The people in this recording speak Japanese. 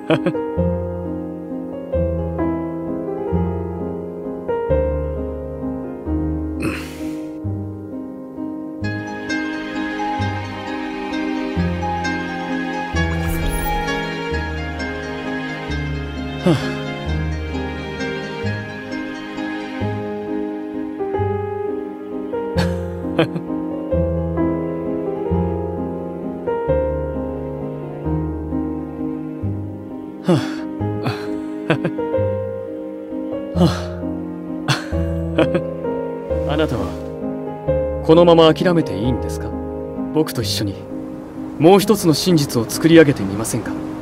あなたはこのまま諦めていいんですか？僕と一緒にもう一つの真実を作り上げてみませんか？